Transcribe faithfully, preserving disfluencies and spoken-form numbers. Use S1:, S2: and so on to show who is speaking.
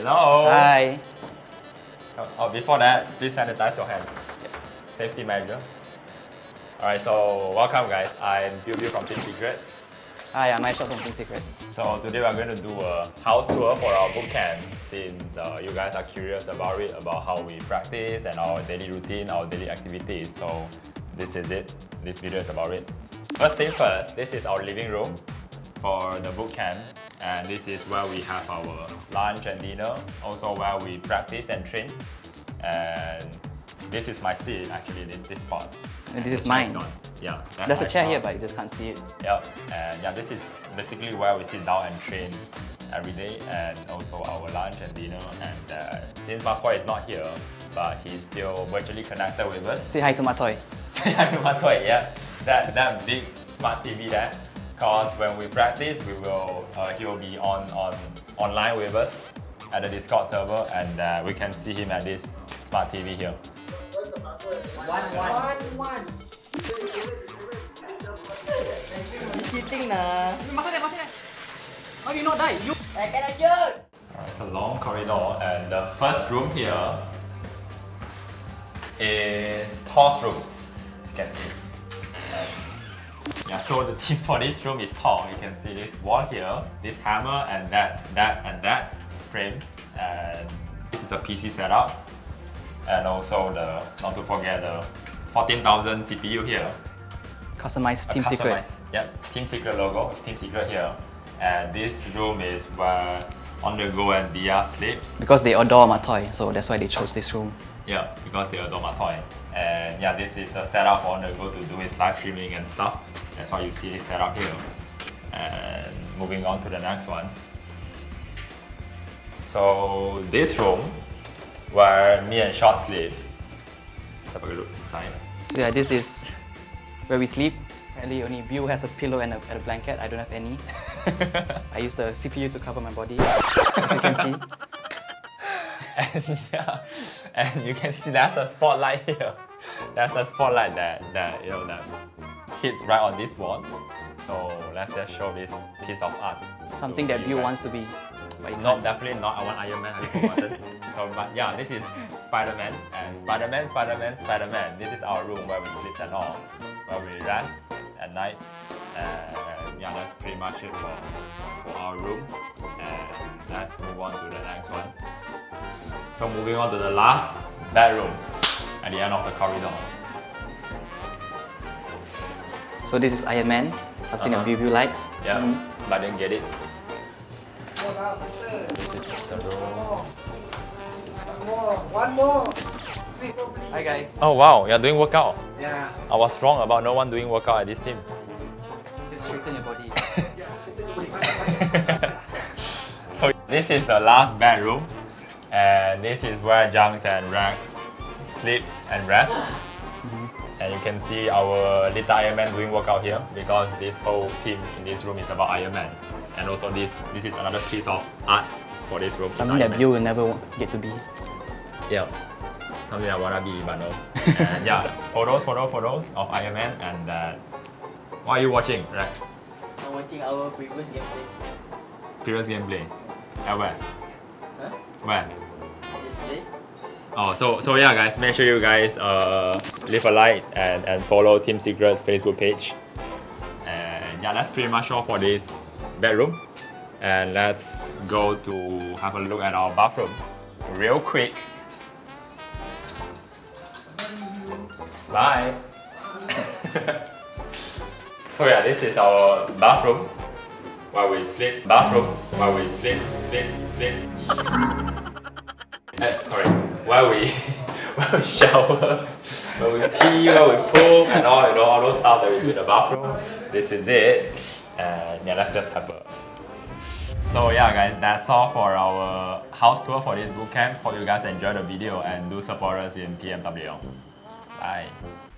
S1: Hello.
S2: Hi.
S1: Oh, oh, before that, please sanitize your hand. Safety measure. Alright, so welcome guys. I'm Bill Bill from Team Secret.
S2: Hi, I'm Aishah from Team Secret.
S1: So today we're going to do a house tour for our boot camp since uh, you guys are curious about it, about how we practice and our daily routine, our daily activities. So this is it. This video is about it. First thing first, this is our living room for the boot camp, and this is where we have our lunch and dinner, also where we practice and train. And this is my seat, actually, this this spot.
S2: And this is mine.
S1: Yeah.
S2: There's a chair here, but you just can't see it.
S1: Yeah, and yeah, this is basically where we sit down and train every day, and also our lunch and dinner. And uh, since Matoy is not here, but he's still virtually connected with us.
S2: Say hi to Matoy.
S1: Say hi to Matoy, yeah. That that big smart T V there. Because when we practice, we will uh, he will be on on online with us at the Discord server, and uh, we can see him at this smart T V here.
S3: One, one. One, one.
S2: You cheating nah.
S3: How do you not die? You. I cannot shoot.
S1: Alright, it's a long corridor, and the first room here is Thor's room, as you can see. Yeah, so the theme for this room is tall. You can see this wall here, this hammer, and that, that, and that frames. And this is a P C setup, and also the not to forget the fourteen thousand C P U here.
S2: Customized Team
S1: A
S2: Secret.
S1: customized, Yep, Team Secret logo, Team Secret here. And this room is where On The Go and Dia sleeps.
S2: Because they adore Matoy, so that's why they chose this room.
S1: Yeah, because they adore Matoy. And yeah, this is the setup for On The Go to do his live streaming and stuff. That's why you see this setup here. And moving on to the next one. So this room, where me and Shot sleeps. Let's have a look inside.
S2: So yeah, this is where we sleep. Apparently only Bill has a pillow and a, and a blanket. I don't have any. I use the C P U to cover my body, as you can see.
S1: And yeah, and you can see there's a spotlight here. There's a spotlight that, that you know that hits right on this wall. So let's just show this piece of art.
S2: Something that Bill wants to be. But
S1: No, definitely not. I want Iron Man. I forgotten. So, but yeah, this is Spider-Man, and Spider-Man, Spider-Man, Spider-Man. This is our room where we sleep and all, where we rest at night. And yeah, that's pretty much it for, for our room. And let's move on to the next one. So moving on to the last bedroom at the end of the corridor.
S2: So this is Iron Man, something
S1: Uh-huh.
S2: that Bill Bill likes.
S1: Yeah,
S2: Mm.
S1: but I didn't get it.
S3: This
S1: is the room.
S3: One more. One more.
S2: Hi guys.
S1: Oh wow, you're doing workout.
S3: Yeah.
S1: I was wrong about no one doing workout at this team.
S2: Just straighten your body.
S1: So this is the last bedroom, and this is where Junks and Rex sleeps and rests. Mm-hmm. And you can see our little Iron Man doing workout here, because this whole team in this room is about Iron Man. And also this this is another piece of art for this room.
S2: Something that Bill will never wa- get to be.
S1: Yeah. Something I wanna be, but no. And yeah, photos, photos, photos of Iron Man. And uh, what are you watching, Rex?
S3: I'm watching our previous gameplay.
S1: Previous gameplay. At where?
S3: Huh?
S1: Where?
S3: Yesterday.
S1: Oh, so so yeah, guys, make sure you guys uh, leave a like and, and follow Team Secret's Facebook page. And yeah, that's pretty much all for this bedroom. And let's go to have a look at our bathroom real quick. Bye. So yeah, this is our bathroom where we sleep. Bathroom where we sleep, sleep, sleep. Uh, sorry, where we where we shower, where we pee, where we poop, and all you know all those stuff that we do in the bathroom. This is it, and yeah, let's just have a. So yeah, guys, that's all for our house tour for this bootcamp. Hope you guys enjoyed the video and do support us in P M W. Bye.